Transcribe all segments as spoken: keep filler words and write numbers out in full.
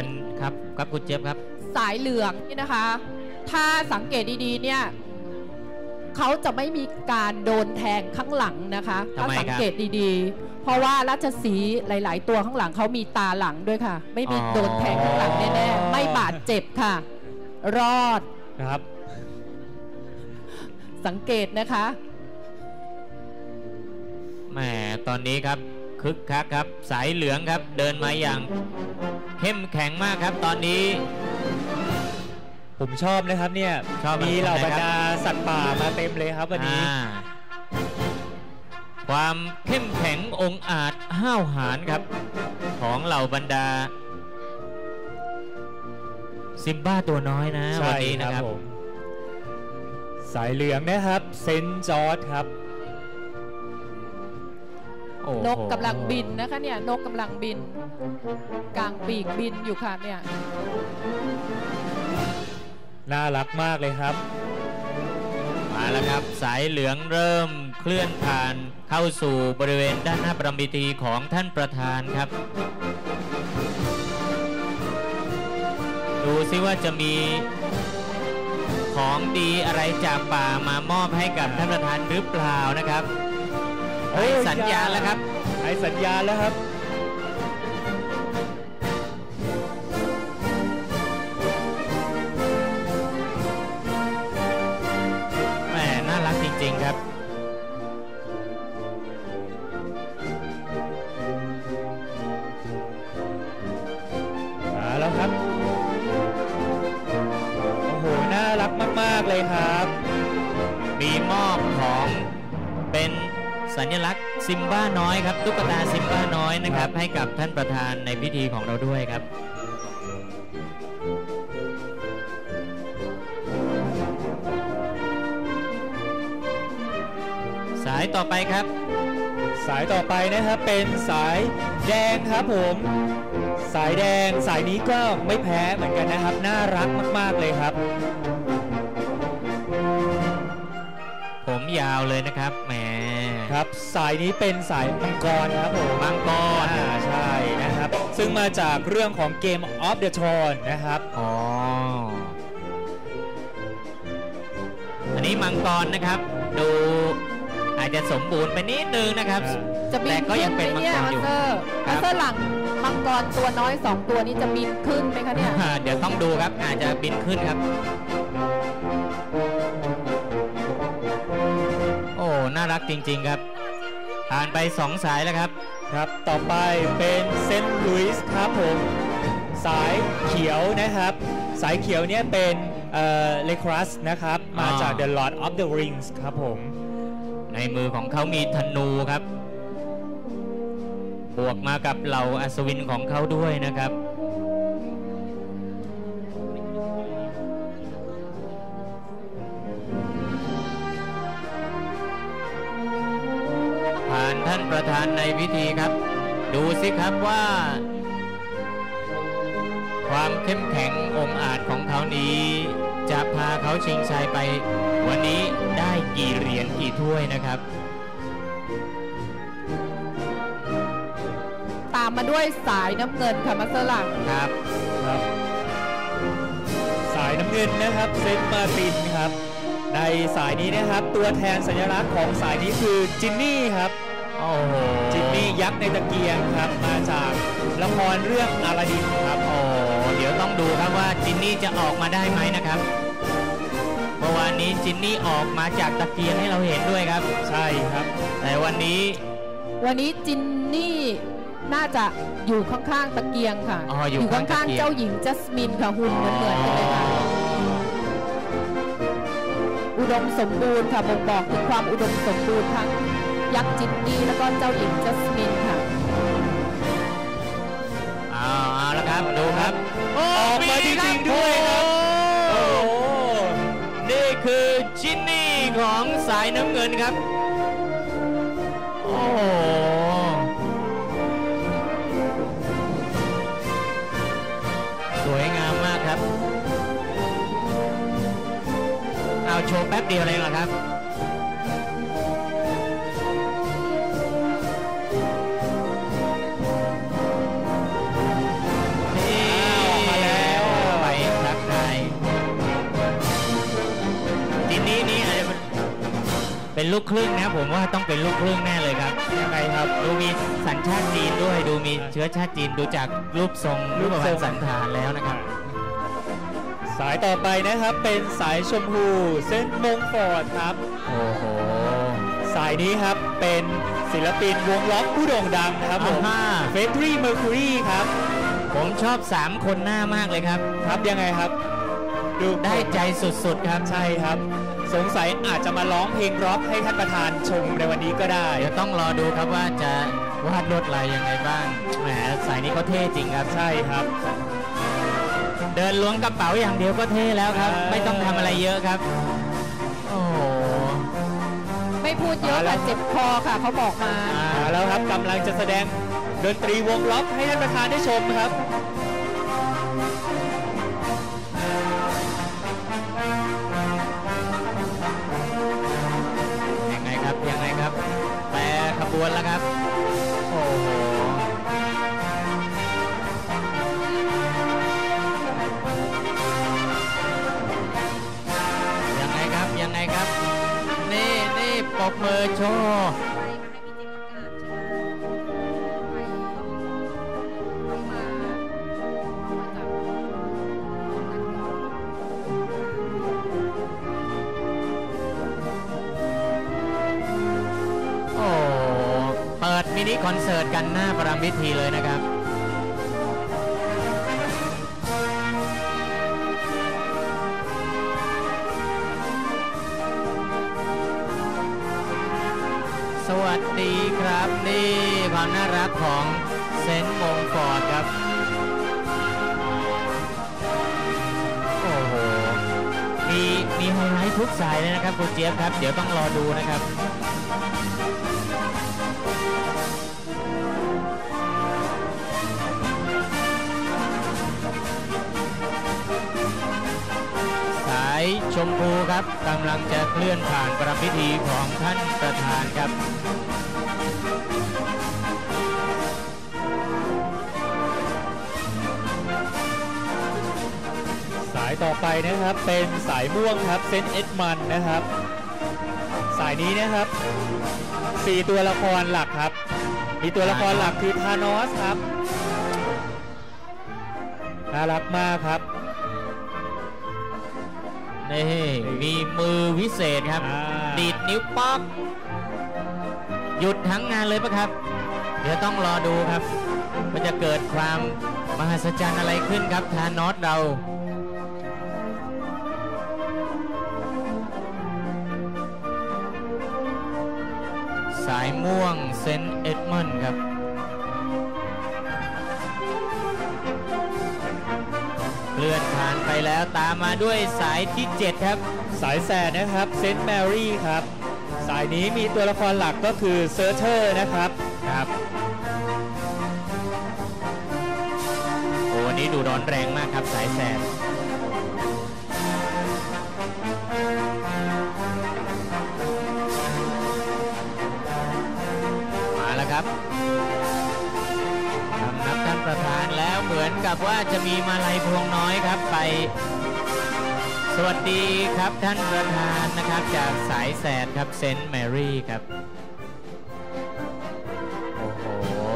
ครับครับคุณเจี๊ยบครับสายเหลืองนี่นะคะถ้าสังเกตดีๆเนี่ยเขาจะไม่มีการโดนแทงข้างหลังนะคะถ้าสังเกตดีๆเพราะว่าราชสีห์หลายๆตัวข้างหลังเขามีตาหลังด้วยค่ะไม่มีโดนแทงข้างหลังแน่ๆไม่บาดเจ็บค่ะรอดครับสังเกตนะคะแหมตอนนี้ครับคึกคักครับสายเหลืองครับเดินมาอย่างเข้มแข็งมากครับตอนนี้ผมชอบนะครับเนี่ยมีเหล่าบรรดาสัตว์ป่ามาเต็มเลยครับวันนี้ความเข้มแข็งองอาจห้าวหาญครับของเหล่าบรรดาซิมบ้าตัวน้อยนะวันนี้นะครับสายเหลืองนะครับเซนต์จอร์จครับนกกำลังบินนะคะเนี่ยนกกำลังบินกลางปีกบินอยู่ค่ะเนี่ยน่ารักมากเลยครับมาแล้วครับสายเหลืองเริ่มเคลื่อนผ่านเข้าสู่บริเวณด้านหน้าประพิธีของท่านประธานครับดูซิว่าจะมีของดีอะไรจากป่ามามอบให้กับท่านประธานหรือเปล่านะครับให้สัญญาณแล้วครับให้สัญญาณแล้วครับแหมน่ารักจริงๆครับมาแล้วครับโอ้โหน่ารักมากๆเลยครับมีมอบของเป็นสัญลักษณ์ซิมบ้าน้อยครับตุ๊กตาซิมบ้าน้อยนะครับให้กับท่านประธานในพิธีของเราด้วยครับสายต่อไปครับสายต่อไปนะครับเป็นสายแดงครับผมสายแดงสายนี้ก็ไม่แพ้เหมือนกันนะครับน่ารักมากๆเลยครับผมยาวเลยนะครับแหมครับสายนี้เป็นสายมังกรครับผมมังกรอ่าใช่นะครับซึ่งมาจากเรื่องของเกม of the Throne นะครับอ๋ออันนี้มังกรนะครับดูอาจจะสมบูรณ์ไปนิดนึงนะครับแต่ก็ยังเป็นมังกรอยู่มาเซอร์หลังมังกรตัวน้อยสองตัวนี้จะบินขึ้นไหมคะเนี่ยเดี๋ยวต้องดูครับอาจจะบินขึ้นครับโอ้น่ารักจริงๆครับผ่านไปสองสายแล้วครับครับต่อไปเป็นเซนต์ลุยส์ครับผมสายเขียวนะครับสายเขียวเนี่ยเป็นเอ่อเลครัสนะครับมาจาก The Lord of the Rings ครับผมในมือของเขามีธนูครับบวกมากับเหล่าอัศวินของเขาด้วยนะครับผ่านท่านประธานในพิธีครับดูสิครับว่าความเข้มแข็งองอาจของเขานี้จะพาเขาชิงชัยไปวันนี้ได้กี่เหรียญกี่ถ้วยนะครับตามมาด้วยสายน้ำเงินค่ะมาสลังครับครับสายน้ำเงินนะครับเซนต์มาร์ตินครับในสายนี้นะครับตัวแทนสัญลักษณ์ของสายนี้คือจินนี่ครับโอ้โหจินนี่ยักษ์ในตะเกียงครับมาจากละครเรื่องอลาดินครับโอ้เดี๋ยวต้องดูครับว่าจินนี่จะออกมาได้ไหมนะครับเมื่อวานนี้จินนี่ออกมาจากตะเกียงให้เราเห็นด้วยครับใช่ครับแต่วันนี้วันนี้จินนี่น่าจะอยู่ข้างๆตะเกียงค่ะออยู่ข้างๆเจ้าหญิงจัสมินค่ะหุ่นเหมือนๆกันเลยค่ะอุดมสมบูรณ์ค่ะบ่งบอกถึงความอุดมสมบูรณ์ทั้งยักษ์จินนี่แล้วก็เจ้าหญิงจัสมินค่ะเอาเอาแล้วครับดูครับออกมาจริงๆด้วยครับโอ้นี่คือจินนี่ของสายน้ำเงินครับโอ้สวยงามมากครับเอาโชว์แป๊บเดียวเลยเหรอครับอลูกครึ่งนะผมว่าต้องเป็นลูกครึ่งแน่เลยครับยังไงครับดูมีสัญชาติจีนด้วยดูมีเชื้อชาติจีนดูจากรูปทรงรูปพรรณสันฐานแล้วนะครับสายต่อไปนะครับเป็นสายชมพูเส้นมงฟอร์ดครับโอ้โหสายนี้ครับเป็นศิลปินวงล็อกผู้โด่งดังนะครับผมเฟดรี่เมอร์คิวรีครับผมชอบสามคนหน้ามากเลยครับครับยังไงครับดูได้ใจสุดๆครับใช่ครับสงสัยอาจจะมาร้องเพลงร็อกให้ท่านประธานชมในวันนี้ก็ได้เดี๋ยวต้องรอดูครับว่าจะวาดลวดลายยังไงบ้างแหมสายนี้ก็เท่จริงครับใช่ครับเดินล้วงกระเป๋าอย่างเดียวก็เท่แล้วครับไม่ต้องทำอะไรเยอะครับโอ้โหไม่พูดเยอะแต่เจ็บคอค่ะเขาบอกมาแล้วครับกำลังจะแสดงดนตรีวงล็อกให้ท่านประธานได้ชมครับยังไงครับยังไงครับแปรขบวนแล้วครับโอ้โหยังไงครับยังไงครับนี่นี่ปรบมือโชว์มินิคอนเสิร์ตกันหน้าประรำพิธีเลยนะครับสวัสดีครับนี่ความน่ารักของเซนต์มงฟอร์ดครับโอ้โหมีมีไฮไลท์ทุกสายเลยนะครับคุณเจี๊ยบครับเดี๋ยวต้องรอดูนะครับชมพูครับกำลังจะเคลื่อนผ่านประรำพิธีของท่านประธานครับสายต่อไปนะครับเป็นสายม่วงครับเซนต์เอ็ดมันนะครับสายนี้นะครับสี่ตัวละครหลักครับมีตัวละครหลักคือธานอสครับน่ารักมากครับนี่มีมือวิเศษครับดีดนิ้วป๊อกหยุดทั้งงานเลยปะครับเดี๋ยวต้องรอดูครับว่าจะเกิดความมหัศจรรย์อะไรขึ้นครับธานอสเราสายม่วงเซนต์เอ็ดมันด์ครับเลื่อนผ่านไปแล้วตามมาด้วยสายที่เจ็ดครับสายแสดนะครับเซนต์แมรี่ครับสายนี้มีตัวละครหลักก็คือเซอร์เทอร์นะครับครับโอ้วันนี้ดูร้อนแรงมากครับสายแสดมาแล้วครับนับท่านประธานแล้วเหมือนกับว่าจะมีมาลัยพวงน้อยครับไปสวัสดีครับท่านประธานนะครับจากสายแสดครับเซนต์แมรี่ครับโอ้โห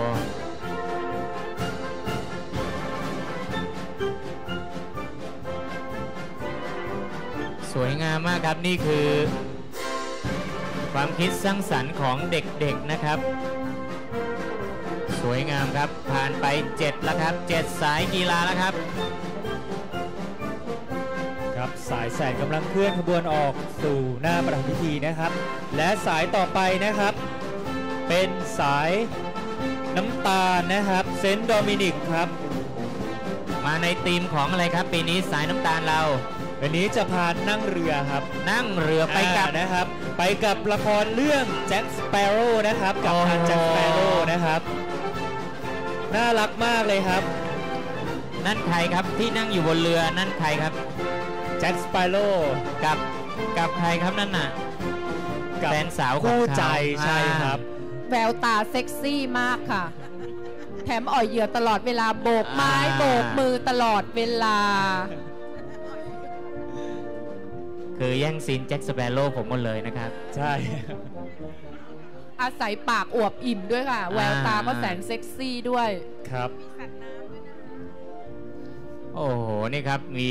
สวยงามมากครับนี่คือความคิดสร้างสรรค์ของเด็กๆนะครับสวยงามครับผ่านไปเจ็ดแล้วครับเจ็ดสายกีฬาแล้วครับครับสายแสดกำลังเคลื่อนขบวนออกสู่หน้าประรำพิธีนะครับและสายต่อไปนะครับเป็นสายน้ำตาลนะครับเซนต์โดมินิกครับมาในธีมของอะไรครับปีนี้สายน้ำตาลเราวันนี้จะพานั่งเรือครับนั่งเรือไปกับนะครับไปกับละครเรื่องแจ็คสเปโร่นะครับกับทางแจ็คสเปโร่นะครับน่ารักมากเลยครับนั่นใครครับที่นั่งอยู่บนเรือนั่นใครครับแจ็คสเปโร่กับกับใครครับนั่นน่ะแฟนสาวคู่ใจใช่ครับแววตาเซ็กซี่มากค่ะแถมอ่อยเหยื่อตลอดเวลาโบกไม้โบกมือตลอดเวลาคือแย่งซีนแจ็คสเปโร่ผมหมดเลยนะครับใช่อาศัยปากอวบอิ่มด้วยค่ะแววตาก็แสนเซ็กซี่ด้วยครับโอ้โหนี่ครับมี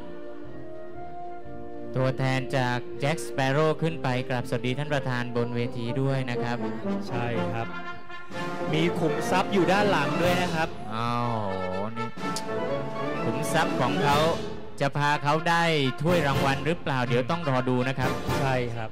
ตัวแทนจากแจ็คสเปโร่ขึ้นไปกราบสวัสดีท่านประธานบนเวทีด้วยนะครับใช่ครับมีขุมทรัพย์อยู่ด้านหลังด้วยนะครับอ้าวนี่ขุมทรัพย์ของเขาจะพาเขาได้ถ้วยรางวัลหรือเปล่าเดี๋ยวต้องรอดูนะครับใช่ครับ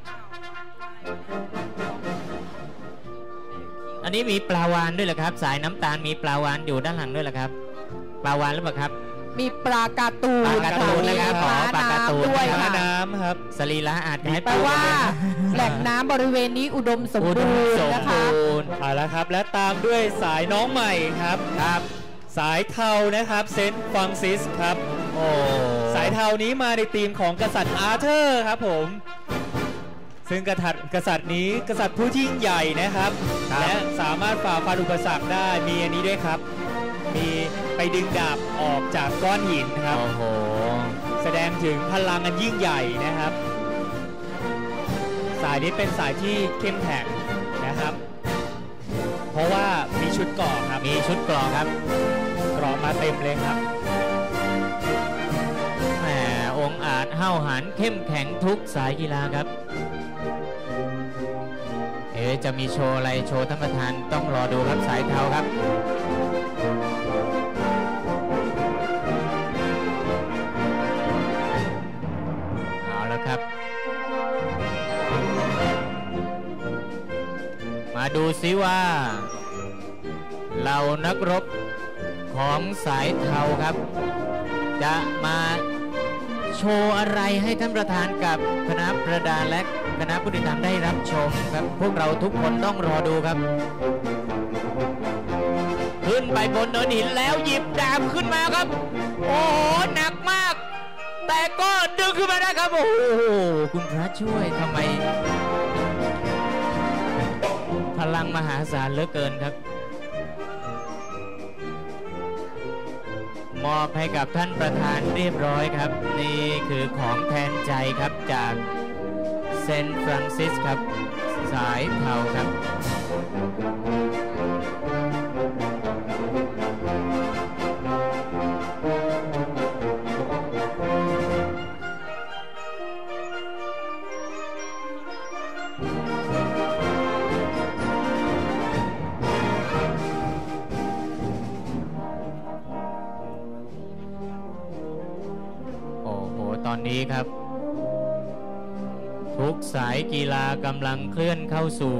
อันนี้มีปลาวาฬด้วยเหรอครับสายน้ำตาลมีปลาวาฬอยู่ด้านหลังด้วยเหรอครับปลาวาฬหรือเปล่าครับมีปลาการ์ตูนปลาการ์ตูนนะครับขอปลาการ์ตูนด้วยค่ะน้ำครับสรีระอาจแปลว่าแหล่งน้ำบริเวณนี้อุดมสมบูรณ์นะคะเอาละครับและตามด้วยสายน้องใหม่ครับครับสายเทานะครับเซนต์ฟรังซิสครับโอ้สายเทานี้มาในธีมของกษัตริย์อาร์เธอร์ครับผมซึ่งกษัตริย์กษัตริย์นี้กษัตริย์ผู้ยิ่งใหญ่นะครับและสามารถฝ่าฟันอุปสรรคได้มีอันนี้ด้วยครับมีไปดึงดาบออกจากก้อนหินครับโอ้โหแสดงถึงพลังอันยิ่งใหญ่นะครับสายนี้เป็นสายที่เข้มแข็งนะครับเพราะว่ามีชุดเกราะครับมีชุดเกราะครับเกราะมาเต็มเลยครับแหมองค์อาจห้าวหาญเข้มแข็งทุกสายกีฬาครับเอ๊ะจะมีโชว์อะไรโชว์ท่านประธานต้องรอดูครับสายเทาครับเอาละครับมาดูซิว่าเหล่านักรบของสายเทาครับจะมาโชว์อะไรให้ท่านประธานกับคณะประดาและคณะผู้ติดตามได้รับชมครับพวกเราทุกคนต้องรอดูครับขึ้นไปบนเนินหินแล้วหยิบดาบขึ้นมาครับโอ้โหหนักมากแต่ก็ดึงขึ้นมาได้ครับโอ้โหคุณพระช่วยทำไมพลังมหาศาลเหลือเกินครับมอบให้กับท่านประธานเรียบร้อยครับนี่คือของแทนใจครับจากเซนต์ฟรังซิสครับสายเทาครับตอนนี้ครับทุกสายกีฬากำลังเคลื่อนเข้าสู่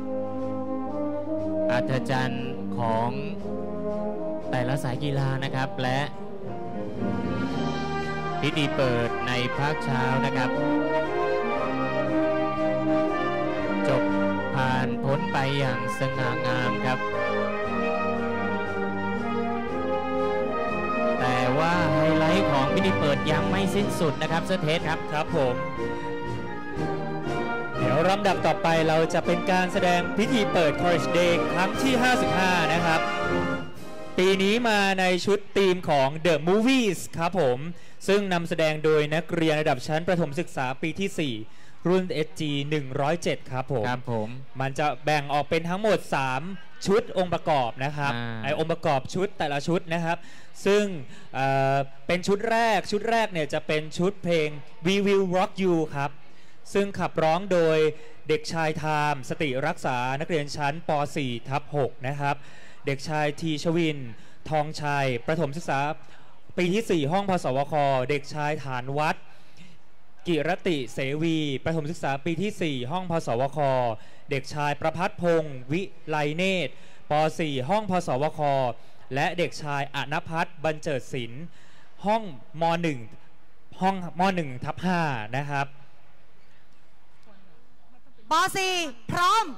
อัศจรรย์ของแต่ละสายกีฬานะครับและพิธีเปิดในภาคเช้านะครับจบผ่านพ้นไปอย่างสง่างามครับแต่ว่าไฮไลท์ของพิธีเปิดยังไม่สิ้นสุดนะครับเซอร์เทสครับครับผมเดี๋ยวลำดับต่อไปเราจะเป็นการแสดงพิธีเปิด College Day ครั้งที่ห้าสิบห้านะครับปีนี้มาในชุดธีมของ The Movies ครับผมซึ่งนำแสดงโดยนักเรียนระดับชั้นประถมศึกษาปีที่สี่รุ่น เอส จี หนึ่งร้อยเจ็ดครับผมครับผมมันจะแบ่งออกเป็นทั้งหมดสามชุดองค์ประกอบนะครับไอองค์ประกอบชุดแต่ละชุดนะครับซึ่ง เอ่อ เป็นชุดแรกชุดแรกเนี่ยจะเป็นชุดเพลง We Will Rock You ครับซึ่งขับร้องโดยเด็กชายไทม์สติรักษานักเรียนชั้นป สี่ ทับ หกนะครับเด็กชายทีชวินทองชัยประถมศึกษาปีที่สี่ห้องพสวคเด็กชายฐานวัดกิรติเสวีประถมศึกษาปีที่สี่ห้องพสวคเด็กชายประภัสพงศ์วิไลเนตรป สี่ ห้องพสวคและเด็กชายอนภัสบรรเจิดศิลป์ห้องม หนึ่ง ห้องม หนึ่ง ทับ ห้านะครับป สี่ พร้อม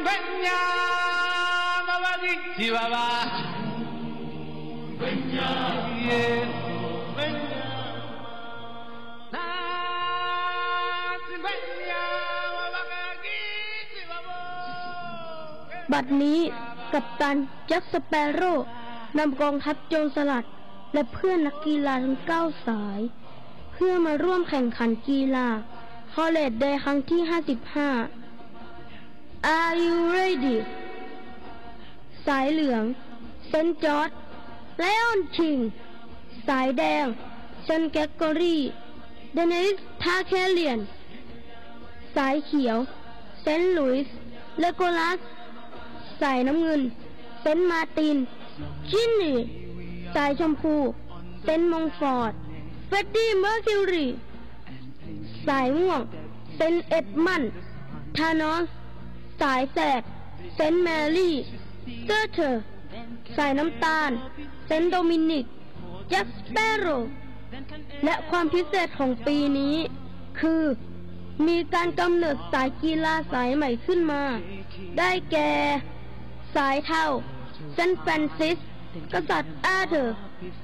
บัดนี้กัปตันแจ็คสเปโร่นำกองทัพโจรสลัดและเพื่อนนักกีฬาทั้งเก้าสายเพื่อมาร่วมแข่งขันกีฬาคอลเลจเดย์ครั้งที่ห้าสิบห้า Are you ready สายเหลืองเซนต์จอร์จไลออนคิงสายแดงเซนแกกอรีเดนิสทาเคเลียนสายเขียวเซนต์หลุยส์เลโกลัสสายน้ำเงินเซนต์มาร์ตินชินนีสายชมพูเซนต์มงฟอร์ดเฟรดดี้เมอร์คิวรีสายม่วงเซนต์เอ็ดมันด์ธานอสสายแสดเซนต์แมรี่เซอร์เธอร์สายน้ำตาลเซนต์โดมินิกแจ็คสเปโร่และความพิเศษของปีนี้คือมีการกำเนิดสายกีฬาสายใหม่ขึ้นมาได้แก่สายเทาเซนต์แฟรนซิสกษัตริย์อาเธอร์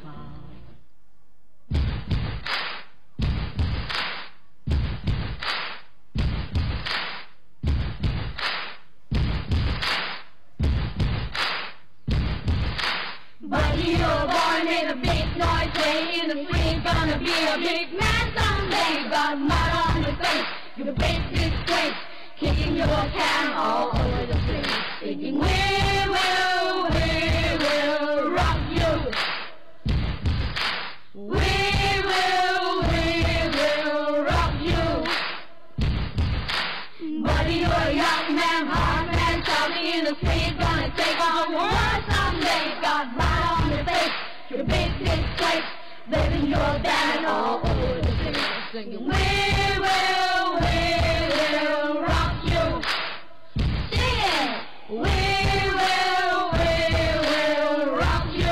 Buddy, you're born in a big noise, way in the street, gonna be a big man someday. Got mud on your face, you're a big disgrace, kicking your can all over the place. Thinking we will, we will rock you. We will, we will rock you. Buddy, you're a young man, hard man, shouting in the street, gonna take on the world someday. Got mud on your face, you're a big disgrace, waving your banner all over the place. Singing we will, we will rock you. Sing it. We will, we will rock you.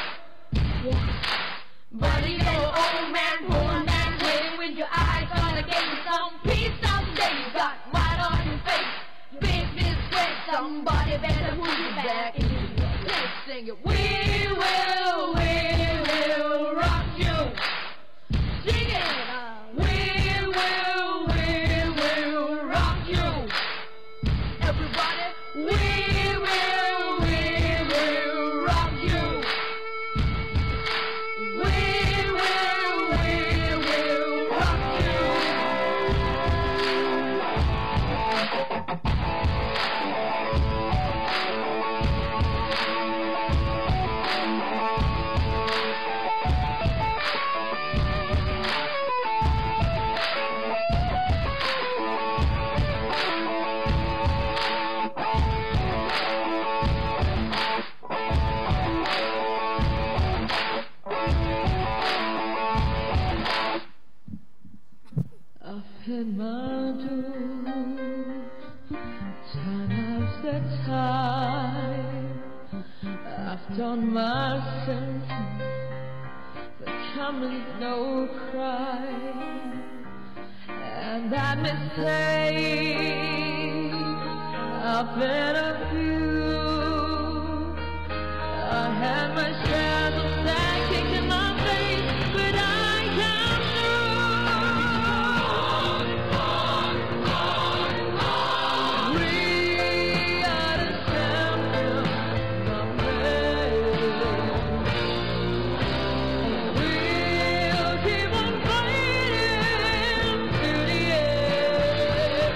Buddy, you're old man, poor man, playing with your eyes, gonna get you some peace someday. You got mud on your face, big disgrace, somebody better move you back into your place. Sing it. We will, we will rock you. Sing it. We will, we will rock you. Everybody, we will, we will rock you. We will, we will rock you. I've had my due, time after time. I've done my sentence, but coming no crime. And that mistake, I've been a few. I had my share of sand kicked in my face, but I come through. We are the champions, my man. We'll keep on fighting to the end.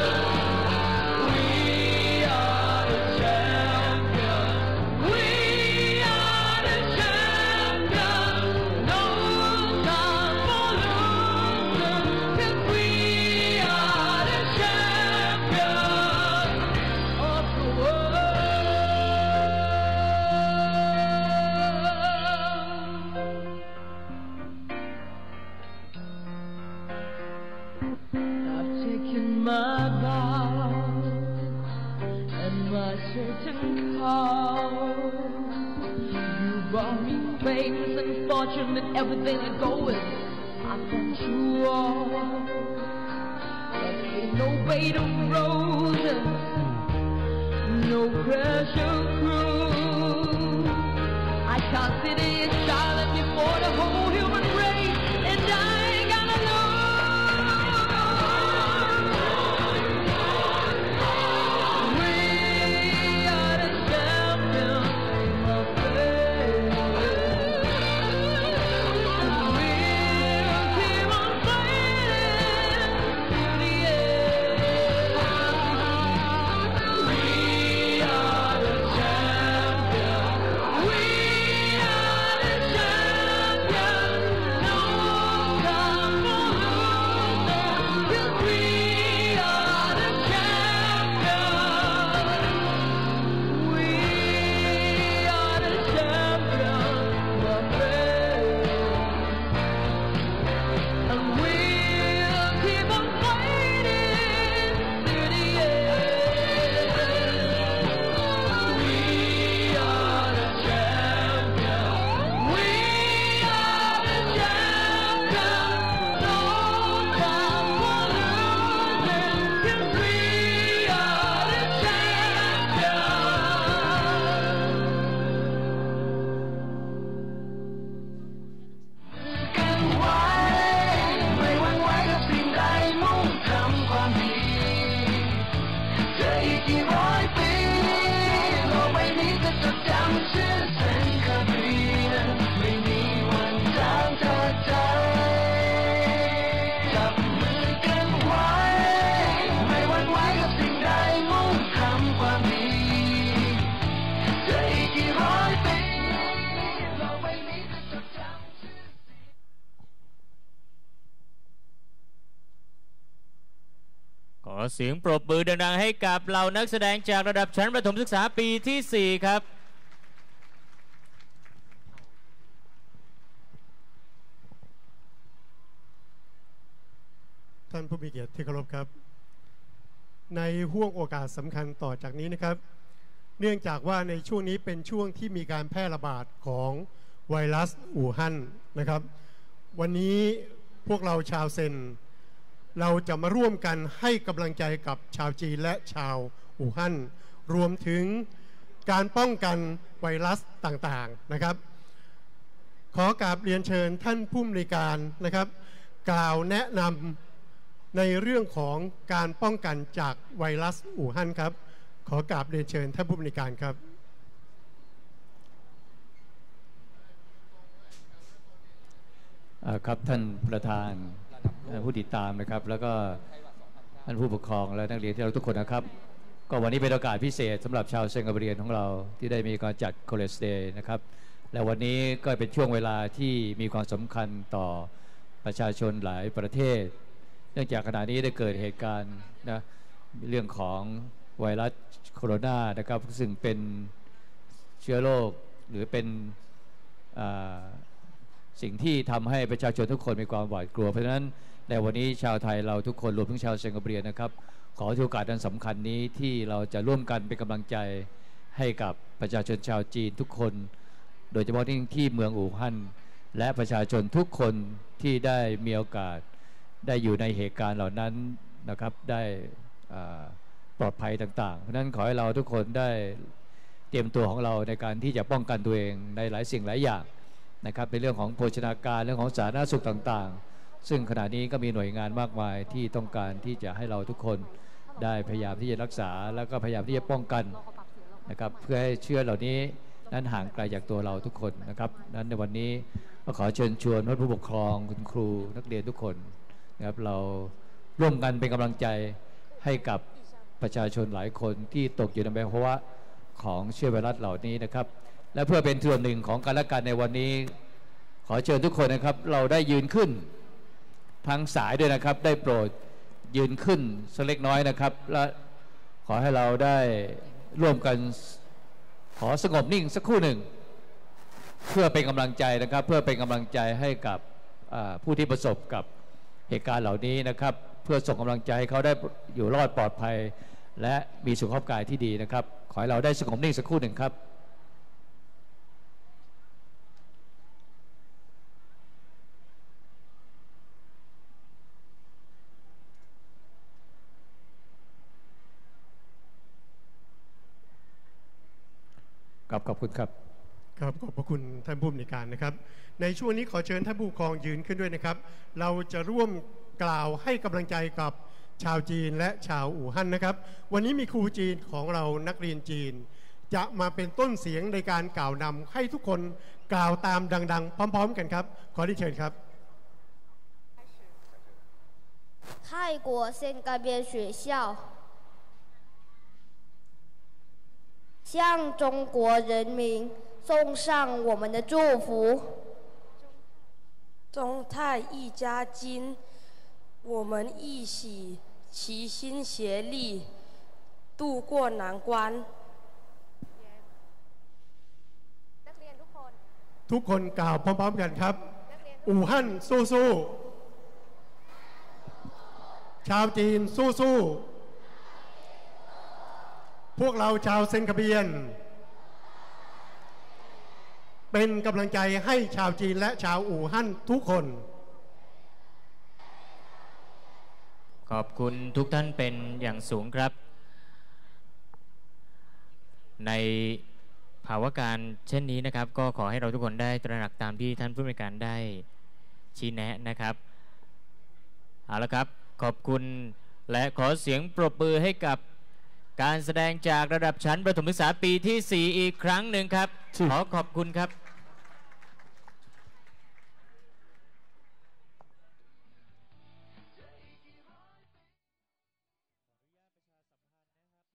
We are the champions. We are the champions. No time for losing, 'cause we are the champions of the world. I've taken my vows and my certain cause. You brought me fame and fortune and everything that goes. I've done you all, but ain't no way to roses. no pressure crew. I consider it silent before the whole human race, and I ain't gonna lose. We are the champions, my friend. We'll keep on fighting to the end. We are the champions. We are the champions. No time for losing, 'cause we are the champions. We are the champions, my friend. And we'll keep on fighting to the end. We are the champions. We are the champions. No time for losing, 'cause we are the champions. กันไว้ไม่หวั่นไหวกับสิ่งใดมุ่งทำความดีจะอีกกี่ร้อยปีโลกใบนี้จะจดจำชื่อเซนคาบรีนั้นไม่มีวันจางจากใจจับมือกันไว้ไม่หวั่นไหวกับสิ่งใดมุ่งทำความดีจะอีกกี่ร้อยปีโลกใบนี้จะจดจำชื่อขอเสียงปรบมือดังๆให้กับเหล่านักแสดงจากระดับชั้นประถมศึกษาปีที่ สี่ ครับท่านผู้มีเกียรติที่เคารพครับ ในห่วงโอกาสสำคัญต่อจากนี้นะครับ เนื่องจากว่าในช่วงนี้เป็นช่วงที่มีการแพร่ระบาดของไวรัสอู่ฮั่นนะครับ วันนี้พวกเราชาวเซนเราจะมาร่วมกันให้กำลังใจกับชาวจีนและชาวอู่ฮั่นรวมถึงการป้องกันไวรัสต่างๆนะครับ ขอกราบเรียนเชิญท่านผู้อำนวยการนะครับ กล่าวแนะนำในเรื่องของการป้องกันจากไวรัสอู่ฮั่นครับ ขอกราบเรียนเชิญท่านผู้อำนวยการครับอ่าครับท่านประธานท่านผู้ติดตามนะครับแล้วก็ท่านผู้ปกครองและนักเรียนที่เราทุกคนนะครับก็วันนี้เป็นโอกาสพิเศษสำหรับชาวเซนกาเบรียนของเราที่ได้มีการจัดคอเลสเดย์นะครับและวันนี้ก็เป็นช่วงเวลาที่มีความสำคัญต่อประชาชนหลายประเทศ เนื่องจากขณะนี้ได้เกิดเหตุการณ์นะเรื่องของไวรัสโคโรนานะครับซึ่งเป็นเชื้อโรคหรือเป็นอ่าสิ่งที่ทำให้ประชาชนทุกคนมีความหวาดกลัวเพราะฉะนั้นในวันนี้ชาวไทยเราทุกคนรวมทั้งชาวเซนกาเบรียนนะครับขอถือโอกาสอันสำคัญนี้ที่เราจะร่วมกันเป็นกำลังใจให้กับประชาชนชาวจีนทุกคนโดยเฉพาะที่ที่เมืองอู่ฮั่นและประชาชนทุกคนที่ได้มีโอกาสได้อยู่ในเหตุการณ์เหล่านั้นนะครับได้ปลอดภัยต่างๆเพราะฉะนั้นขอให้เราทุกคนได้เตรียมตัวของเราในการที่จะป้องกันตัวเองในหลายสิ่งหลายอย่างนะครับในเรื่องของโภชนาการเรื่องของสาธารณสุขต่างๆซึ่งขณะนี้ก็มีหน่วยงานมากมายที่ต้องการที่จะให้เราทุกคนได้พยายามที่จะรักษาแล้วก็พยายามที่จะป้องกันนะครับเพื่อให้เชื้อเหล่านี้นั้นห่างไกลจากตัวเราทุกคนนะครับนั้นในวันนี้ก็ขอเชิญชวนผู้ปกครองคุณครูนักเรียนทุกคนนะครับเราร่วมกันเป็นกำลังใจให้กับประชาชนหลายคนที่ตกอยู่ในภาวะของเชื้อไวรัสเหล่านี้นะครับและเพื่อเป็นส่วนหนึ่งของการละกันในวันนี้ขอเชิญทุกคนนะครับเราได้ยืนขึ้นทางสายด้วยนะครับได้โปรดยืนขึ้นสักเล็กน้อยนะครับและขอให้เราได้ร่วมกันขอสงบนิ่งสักครู่หนึ่งเพื่อเป็นกำลังใจนะครับเพื่อเป็นกำลังใจให้กับผู้ที่ประสบกับเหตุการณ์เหล่านี้นะครับเพื่อส่งกำลังใจให้เขาได้อยู่รอดปลอดภัยและมีสุขภาพกายที่ดีนะครับขอให้เราได้สงบนิ่งสักครู่หนึ่งครับครับขอบคุณครับครับขอบพระคุณท่านผู้อำนวยการนะครับในช่วงนี้ขอเชิญท่านผู้ปกครองยืนขึ้นด้วยนะครับเราจะร่วมกล่าวให้กำลังใจกับชาวจีนและชาวอู่ฮั่นนะครับวันนี้มีครูจีนของเรานักเรียนจีนจะมาเป็นต้นเสียงในการกล่าวนำให้ทุกคนกล่าวตามดังๆพร้อมๆกันครับขอที่เชิญครับ泰国先改编学校向中国人民送上我们的祝福中泰一家亲我们一起齐心协力度过难关ทุกคนกล่าวพร้อมๆกันครับอู่ฮั่นสู้ๆชาวจีนสู้ๆพวกเราชาวเซนคาเบียนเป็นกำลังใจให้ชาวจีนและชาวอู่ฮั่นทุกคนขอบคุณทุกท่านเป็นอย่างสูงครับในภาวะการเช่นนี้นะครับก็ขอให้เราทุกคนได้ตระหนักตามที่ท่านผู้อำนวยการได้ชี้แนะนะครับเอาละครับขอบคุณและขอเสียงปรบมือให้กับการแสดงจากระดับชั้นประถมศึกษาปีที่สี่อีกครั้งหนึ่งครับขอขอบคุณครับ